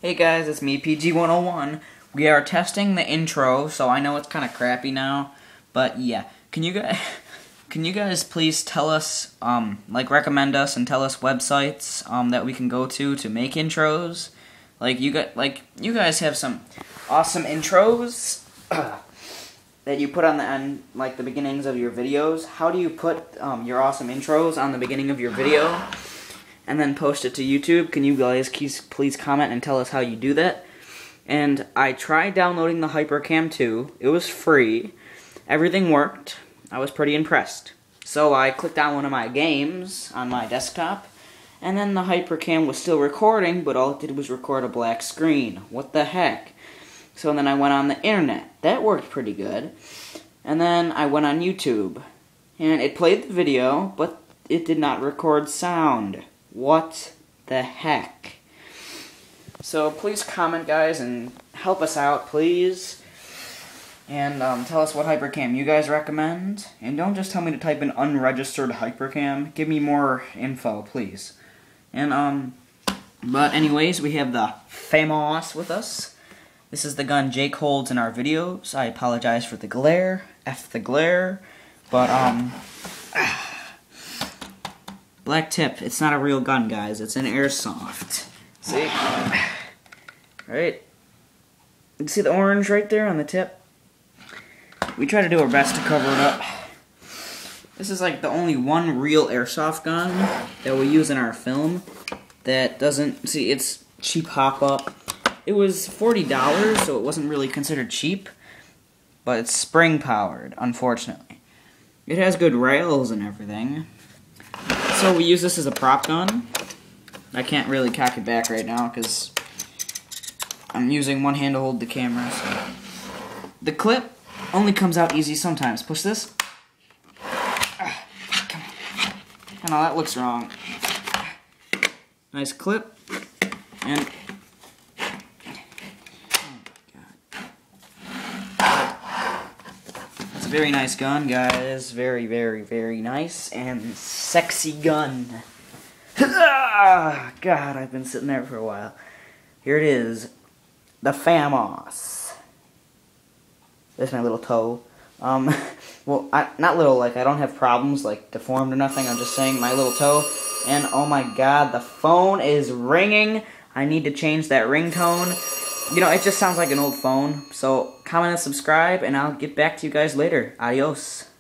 Hey guys, it's me, PG101. We are testing the intro, so I know it's kind of crappy now, but yeah. Can you guys please tell us, recommend us and tell us websites that we can go to make intros? You guys have some awesome intros that you put on the end, like the beginnings of your videos. How do you put your awesome intros on the beginning of your video and then post it to YouTube? Can you guys please comment and tell us how you do that? And I tried downloading the HyperCam 2. It was free. Everything worked. I was pretty impressed. So I clicked on one of my games on my desktop, and then the HyperCam was still recording, but all it did was record a black screen. What the heck? So then I went on the internet. That worked pretty good. And then I went on YouTube, and it played the video, but it did not record sound. What the heck? So please comment, guys, and help us out, please. And tell us what HyperCam you guys recommend. And don't just tell me to type in unregistered HyperCam. Give me more info, please. And, but anyways, we have the FAMOS with us. This is the gun Jake holds in our videos. I apologize for the glare. F the glare. But, black tip. It's not a real gun, guys. It's an airsoft. See? Right? You can see the orange right there on the tip? We try to do our best to cover it up. This is like the only one real airsoft gun that we use in our film that doesn't... See, it's cheap hop-up. It was $40, so it wasn't really considered cheap. But it's spring-powered, unfortunately. It has good rails and everything. So we use this as a prop gun. I can't really cock it back right now because I'm using one hand to hold the camera. So. The clip only comes out easy sometimes. Push this. Come on. Oh, no, that looks wrong. Nice clip. And it's a very nice gun, guys. Very, very, very nice and sexy gun. God, I've been sitting there for a while. Here it is. The FAMOS. There's my little toe. Well, not little, I don't have problems, deformed or nothing. I'm just saying my little toe. And, oh my god, the phone is ringing. I need to change that ringtone. You know, it just sounds like an old phone. So, comment and subscribe, and I'll get back to you guys later. Adios.